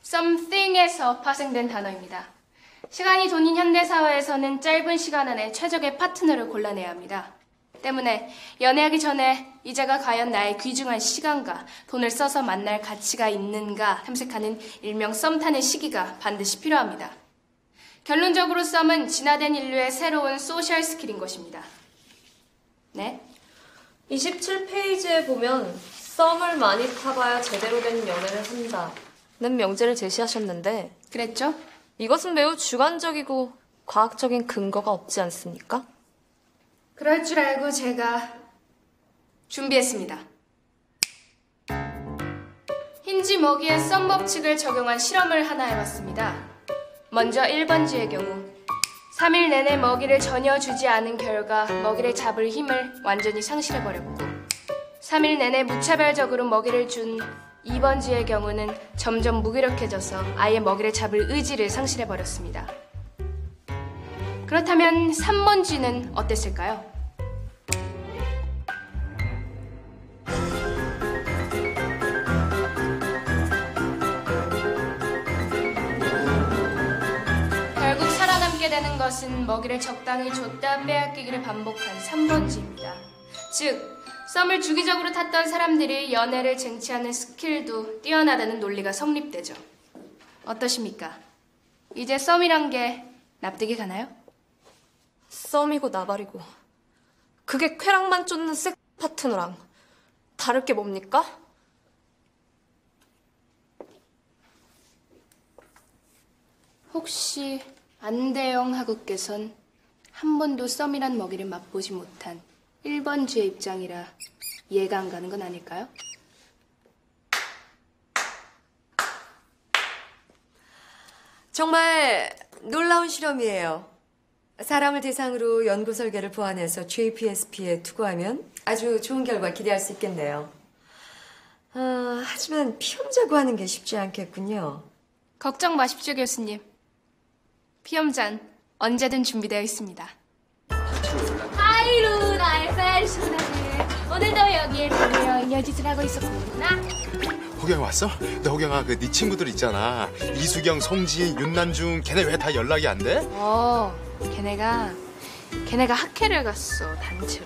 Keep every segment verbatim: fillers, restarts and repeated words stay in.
something에서 파생된 단어입니다. 시간이 돈인 현대사회에서는 짧은 시간 안에 최적의 파트너를 골라내야 합니다. 때문에 연애하기 전에 이제가 과연 나의 귀중한 시간과 돈을 써서 만날 가치가 있는가 탐색하는 일명 썸 타는 시기가 반드시 필요합니다. 결론적으로 썸은 진화된 인류의 새로운 소셜 스킬인 것입니다. 네? 이십칠 페이지에 보면 썸을 많이 타봐야 제대로 된 연애를 한다는 명제를 제시하셨는데 그랬죠? 이것은 매우 주관적이고 과학적인 근거가 없지 않습니까? 그럴 줄 알고 제가 준비했습니다. 흰지 먹이의 썸 법칙을 적용한 실험을 하나 해봤습니다. 먼저 일 번지의 경우 삼 일 내내 먹이를 전혀 주지 않은 결과 먹이를 잡을 힘을 완전히 상실해버렸고 삼 일 내내 무차별적으로 먹이를 준 이 번지의 경우는 점점 무기력해져서 아예 먹이를 잡을 의지를 상실해버렸습니다. 그렇다면 삼 번지는 어땠을까요? 결국 살아남게 되는 것은 먹이를 적당히 줬다 빼앗기기를 반복한 삼 번지입니다. 즉, 썸을 주기적으로 탔던 사람들이 연애를 쟁취하는 스킬도 뛰어나다는 논리가 성립되죠. 어떠십니까? 이제 썸이란 게 납득이 가나요? 썸이고 나발이고 그게 쾌락만 쫓는 섹 파트너랑 다를 게 뭡니까? 혹시 안대영 하구께선 한 번도 썸이란 먹이를 맛보지 못한 일 번지의 입장이라 이해가 안 가는 건 아닐까요? 정말 놀라운 실험이에요. 사람을 대상으로 연구 설계를 보완해서 제이피에스피에 투구하면 아주 좋은 결과 기대할 수 있겠네요. 아, 하지만 피험자 구하는 게 쉽지 않겠군요. 걱정 마십시오, 교수님. 피험잔 언제든 준비되어 있습니다. 하이루 나의 패션하게 오늘도 여기에 보며 인여짓을 하고 있었구나. 호경 왔어? 근데 호경아 그 네 친구들 있잖아. 이수경, 송지인, 윤난중 걔네 왜 다 연락이 안 돼? 어, 걔네가 걔네가 학회를 갔어, 단체로.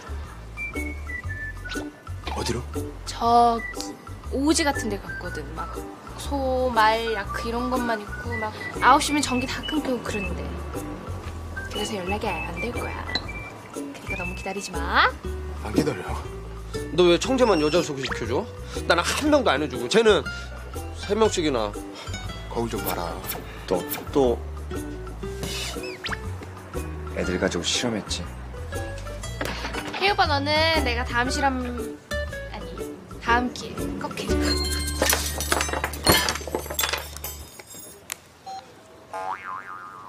어디로? 저기 오지 같은 데 갔거든. 막 소, 말, 야크 이런 것만 있고 막 아홉 시면 전기 다 끊기고 그러는데. 그래서 연락이 아예 안 될 거야. 그러니까 너무 기다리지 마. 안 기다려. 너 왜 청재만 여자 소개시켜줘? 나는 한 명도 안 해주고 쟤는 세 명씩이나. 거울 좀 봐라. 또, 또. 애들 가지고 실험했지. 혜우 오빠 너는 내가 다음 실험 아니 다음 기회에 꼭 해줘.